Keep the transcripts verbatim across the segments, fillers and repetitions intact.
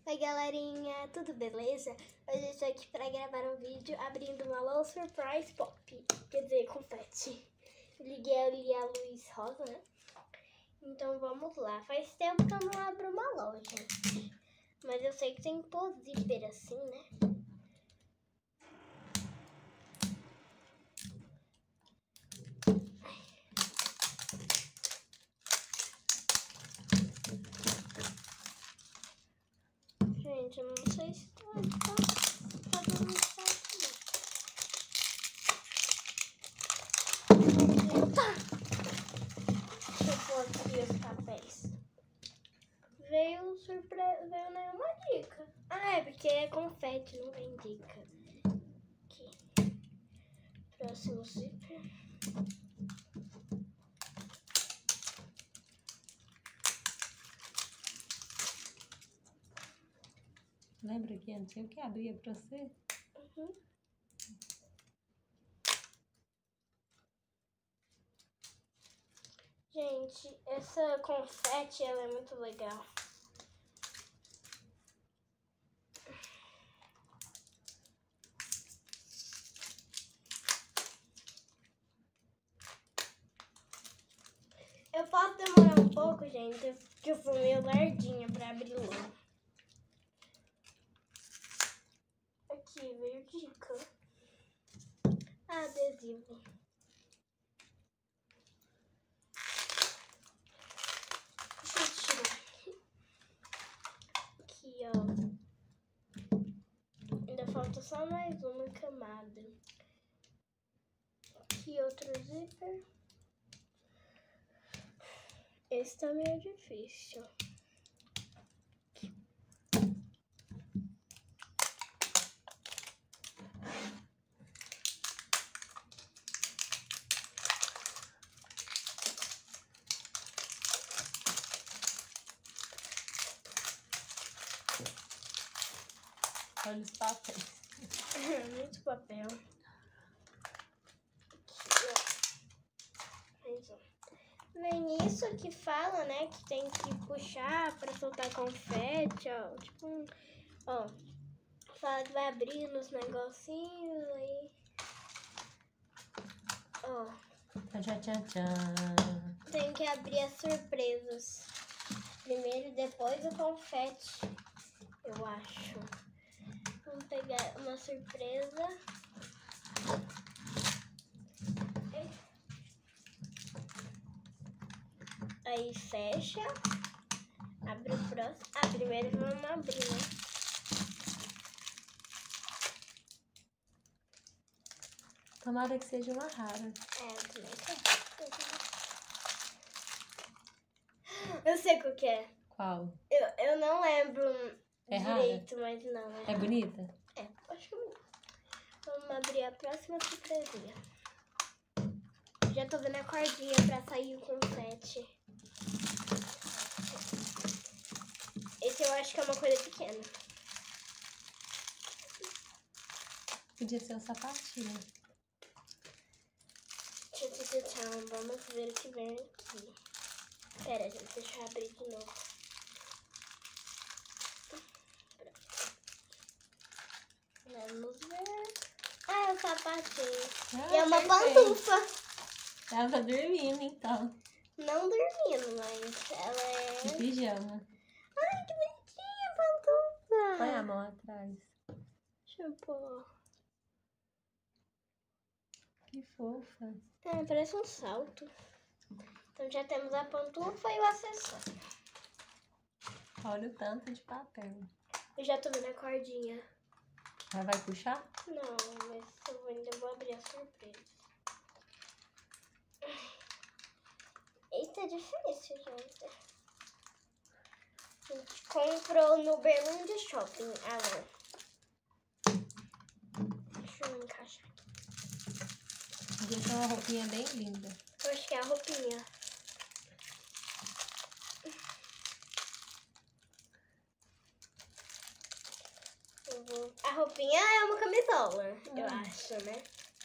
Oi galerinha, tudo beleza? Hoje eu estou aqui para gravar um vídeo abrindo uma Low Surprise Pop, quer dizer, confete. Liguei ali a luz rosa, né? Então vamos lá, faz tempo que eu não abro uma loja, mas eu sei que tem pôr zíper assim, né? Gente, eu não sei se vai ficar fazendo certo. Eita! Deixa eu pôr aqui os papéis. Veio surpresa, veio nenhuma dica. Ah, é porque é confete, não vem dica. Aqui. Próximo zíper. Lembra que antes eu que abria pra você? Uhum. Gente, essa confete, ela é muito legal. Eu posso demorar um pouco, gente, que eu fui meio lardinha pra abrir logo. Aqui, veio dica. Ah, adesivo. Deixa eu tirar aqui, ó. Ainda falta só mais uma camada. Aqui, outro zíper. Esse tá meio difícil. Olha os papéis. Muito papel. Aqui, ó. Mais um. Vem isso que fala, né? Que tem que puxar pra soltar confete, ó. Tipo um. Ó. Fala que vai abrindo os negocinhos aí. Ó. Tchan, tchan, tchan. Tem que abrir as surpresas. Primeiro, depois o confete. Eu acho. Vamos pegar uma surpresa. Aí fecha. Abre o próximo. Ah, primeiro vamos abrir, né? Tomara que seja uma rara. É, eu também quero. Eu sei qual que é. Qual? Eu, eu não lembro É direito, mas não. É, É bonita? é, acho que é bonito. Vamos abrir a próxima surpresinha. Já tô vendo a cordinha pra sair o confete. Esse eu acho que é uma coisa pequena. Podia ser um sapatinho. Deixa eu te deixar, vamos ver o que vem aqui. Pera, gente, deixa eu abrir de novo. Vamos ver. Ah, é o sapatinho. Ah, E é uma perfeito. pantufa. Ela tá dormindo, então. Não dormindo, mas ela é... De pijama. Ai, que bonitinha a pantufa. Põe a mão atrás. Deixa eu pôr. Que fofa. É, parece um salto. Então já temos a pantufa e o acessório. Olha o tanto de papel. Eu já tô vendo a cordinha. Já vai puxar? Não, mas eu ainda vou abrir a surpresa. Eita, é difícil, gente. A gente comprou no Berlândia Shopping. Ah, não. Deixa eu encaixar aqui. Podia ser uma roupinha bem linda. Eu acho que é a roupinha. Eu vou... A roupinha é uma camisola, eu Hum. acho, né?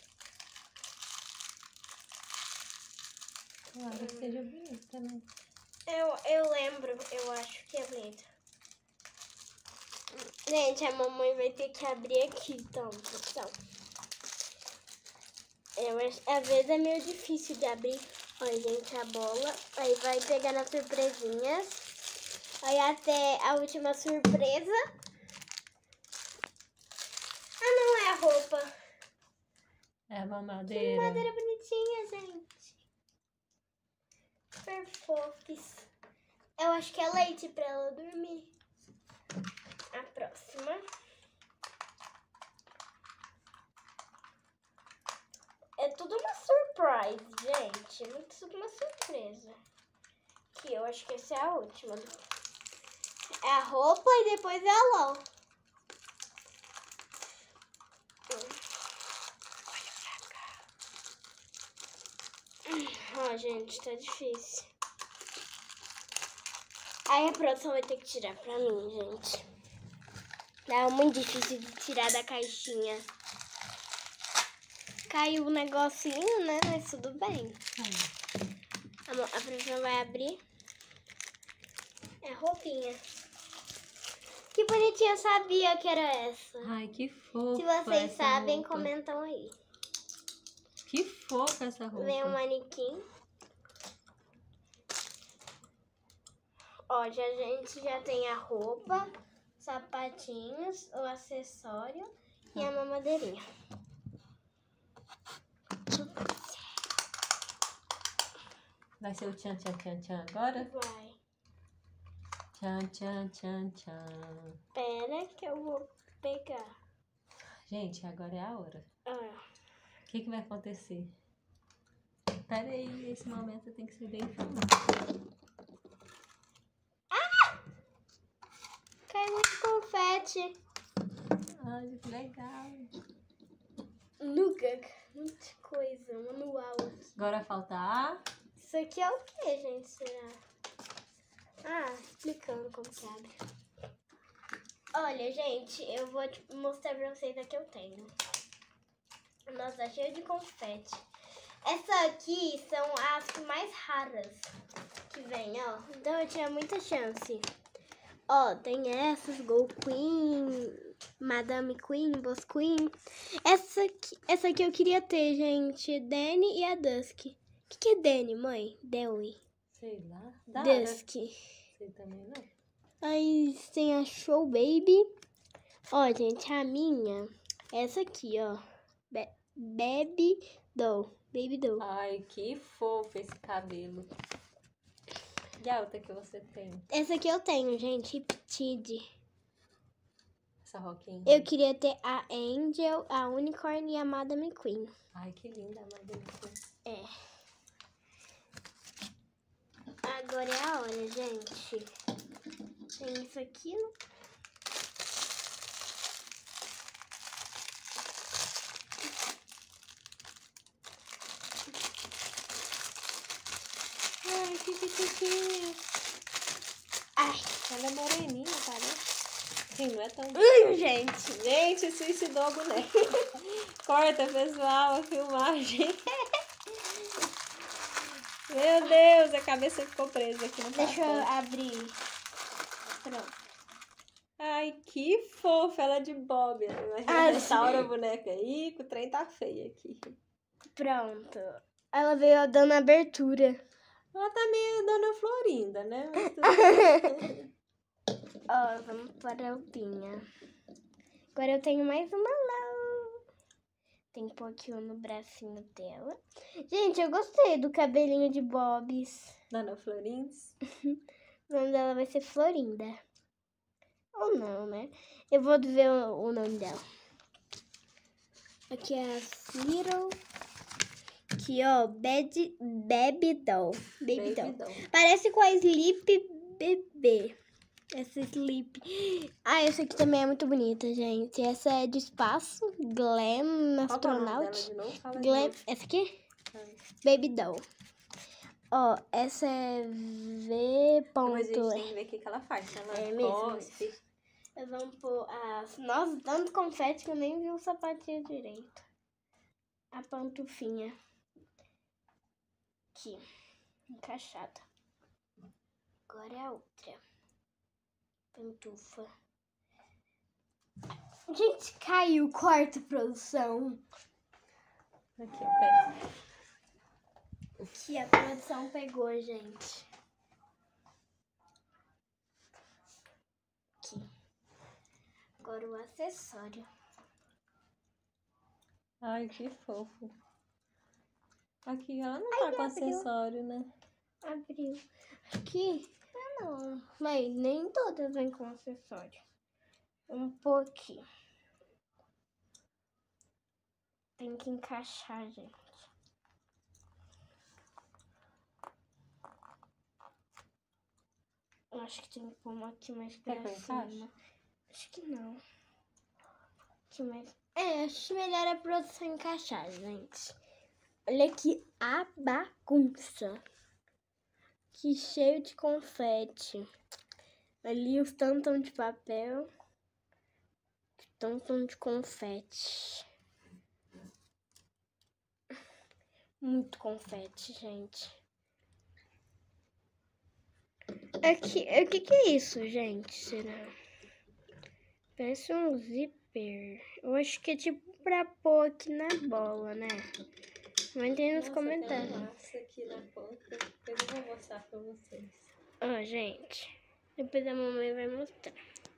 Tomara que seja bonita, né? Eu, eu lembro, eu acho que é bonito. Gente, a mamãe vai ter que abrir aqui, então, pessoal. Eu, às vezes é meio difícil de abrir. Olha, gente, a bola. Aí vai pegar nas surpresinhas. Aí até a última surpresa. Ah, não, é a roupa. É a Que mamadeira. madeira bonitinha, gente. Super fofes. Eu acho que é leite pra ela dormir. A próxima. É tudo uma surprise, gente. É tudo uma surpresa. Aqui, eu acho que essa é a última. É a roupa e depois é a LOL. Ó, oh, gente, tá difícil. Aí a produção vai ter que tirar pra mim, gente. É muito difícil de tirar da caixinha. Caiu o negocinho, né? Mas tudo bem. A, a produção vai abrir. É a roupinha. Que bonitinha, eu sabia que era essa. Ai, que fofa. Se vocês essa sabem, roupa. comentam aí. Que fofa essa roupa. Vem um manequim. Ó, já, a gente já tem a roupa, sapatinhos, o acessório e a mamadeirinha. Vai ser o tchan, tchan, tchan, tchan agora? Vai. Tchan, tchan, tchan, tchan. Pera que eu vou pegar. Gente, agora é a hora. Ah. O que, que vai acontecer? Pera aí, esse momento tem que ser bem filmado. Ah! Cai muito confete. Olha que legal. Nugget. Muita coisa. Manual. Agora falta a... Isso aqui é o que, gente? Será? Ah, explicando como que abre. Olha, gente, eu vou tipo, mostrar pra vocês a que eu tenho. Nossa, cheio de confete. Essa aqui são as mais raras que vem, ó. Então eu tinha muita chance. Ó, tem essas, Go Queen, Madame Queen, Boss Queen. Essa aqui, essa aqui eu queria ter, gente. Danny e a Dusk. O que, que é Danny, mãe? Dewey. Sei lá. Dá, Dusk. né? Sei também não. Aí tem a Show Baby. Ó, gente, a minha é essa aqui, ó. Be Baby Doll. Baby Doll. Ai, que fofo esse cabelo. E a outra que você tem? Essa aqui eu tenho, gente. Riptide. Essa roquinha. Eu queria ter a Angel, a Unicorn e a Madame Queen. Ai, que linda a Madame Queen. É. Agora é a hora, gente. Tem isso aqui. Ai, que pequenininha. Ai, Ela é moreninha, parece. Sim, não é tão... Ai, gente. Gente, suicidou a boneca. Corta, pessoal, a filmagem. Meu Deus, a cabeça ficou presa aqui no papel. Deixa eu abrir. Pronto. Ai, que fofa, ela é de Bob. Imagina, Ah, restaura sim. a boneca aí, que o trem tá feio aqui. Pronto. Ela veio dando abertura. Ela tá meio Dona Florinda, né? Mas tudo bem. Ó, vamos para a alpinha. Agora eu tenho mais uma lá. Tem um pouquinho no bracinho dela. Gente, eu gostei do cabelinho de Bobs. Dona Florins. O nome dela vai ser Florinda. Ou não, né? Eu vou ver o, o nome dela. Aqui é a Little. Aqui, ó, Bad, Baby Doll. Baby, Baby Doll. doll. Parece com a Sleep Bebê. Essa Sleep. Ah, essa aqui também é muito bonita, gente. Essa é de espaço. Glam Qual que é o nome dela Astronaut. de novo? Fala de Glam. novo. Essa aqui? Ah. Baby Doll. Ó, essa é V. Depois a gente Ponto. tem que ver o que, que ela faz. Se ela É mesmo, cospe. Eu vou pôr as... Nossa, tanto confete que eu nem vi o sapatinho direito. A pantufinha. Aqui. Encaixada. Agora é a outra. Pantufa. Gente, caiu. Corta, produção. Aqui, ó, pega. Aqui a produção pegou, gente. Aqui. Agora o acessório. Ai, que fofo. Aqui ela não tá Ai, com abriu. acessório, né? Abriu. Aqui, ah, não. Mas nem todas vêm com acessório. Um pouquinho. Tem que encaixar, gente. Eu acho que tem que pôr uma aqui mais pra Quer que eu cima. encaixe? Acho que não. Aqui mais... É, acho melhor a produção encaixar, gente. Olha aqui a bagunça. Que cheio de confete. Ali os tantão de papel. Tantão de confete. Muito confete, gente. Aqui, o que que é isso, gente? Será? Parece um zíper. Eu acho que é tipo pra pôr aqui na bola, né? Comentem nos Nossa, comentários. tem uma massa aqui na ponta. Eu não vou mostrar pra vocês. Ó, gente. Depois a mamãe vai mostrar.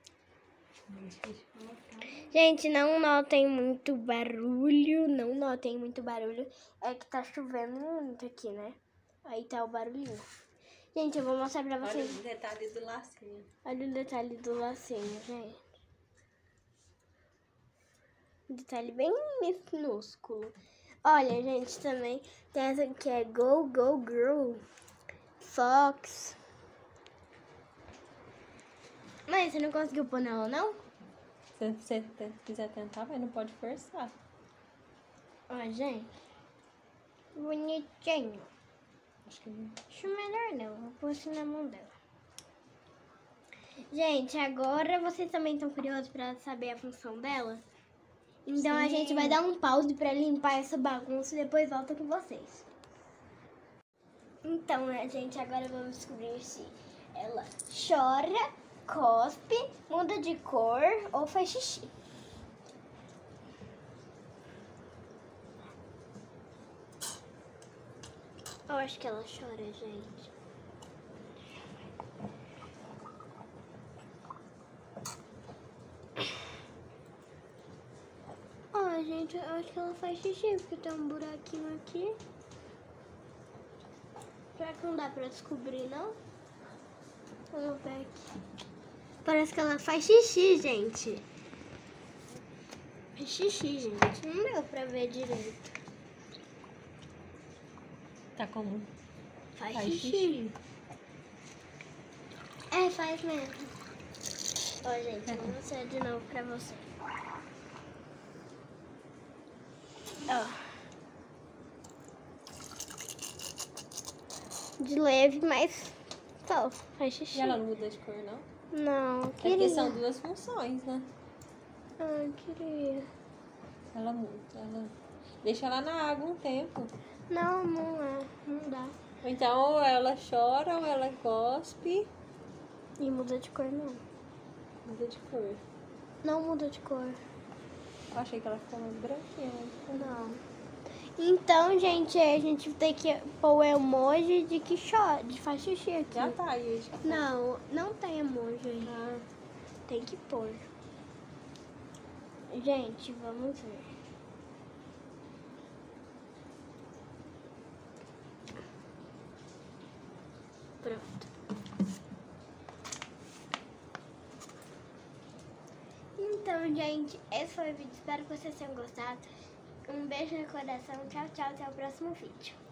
Gente, não notem muito barulho. Não notem muito barulho. É que tá chovendo muito aqui, né? Aí tá o barulhinho. Gente, eu vou mostrar pra Olha vocês. o detalhe do lacinho. Olha o detalhe do lacinho, gente. Detalhe bem minúsculo. Olha, gente, também tem essa que é Go, Go, Girl. Fox. Mas você não conseguiu pôr nela, não? Se você te- quiser tentar, mas não pode forçar. Ó, gente. Bonitinho. Acho que não. Acho melhor não. Vou pôr assim na mão dela. Gente, agora vocês também estão curiosos pra saber a função dela? Então a Sim. gente vai dar um pause pra limpar essa bagunça e depois volta com vocês. Então, né, gente, agora vamos descobrir se ela chora, cospe, muda de cor ou faz xixi. Eu acho que ela chora, gente. Ó, gente, eu acho que ela faz xixi, porque tem um buraquinho aqui. Será que não dá pra descobrir, não? Vamos ver aqui. Parece que ela faz xixi, gente. Faz xixi, gente. Não deu pra ver direito. Tá como? Faz, Faz xixi. xixi. É, faz mesmo. Ó, gente, eu vou mostrar de novo pra você. Ó. De leve, mas só faz xixi. E ela não muda de cor, não? Não, É queria. porque são duas funções, né? Ah, queria. Ela muda. Ela... Deixa ela na água um tempo. Não, não é. Não dá. Então, ou ela chora ou ela cospe. E muda de cor, não. Muda de cor. Não muda de cor. Eu achei que ela ficou mais branquinha. mas- Não. Então, gente, a gente tem que pôr o emoji de que chora, de faz xixi aqui. Já tá aí. Acho que... Não, não tem emoji aí. Ah, Tem que pôr. Gente, vamos ver. Pronto. Então, gente, esse foi o vídeo. Espero que vocês tenham gostado. Um beijo no coração. Tchau, tchau. Até o próximo vídeo.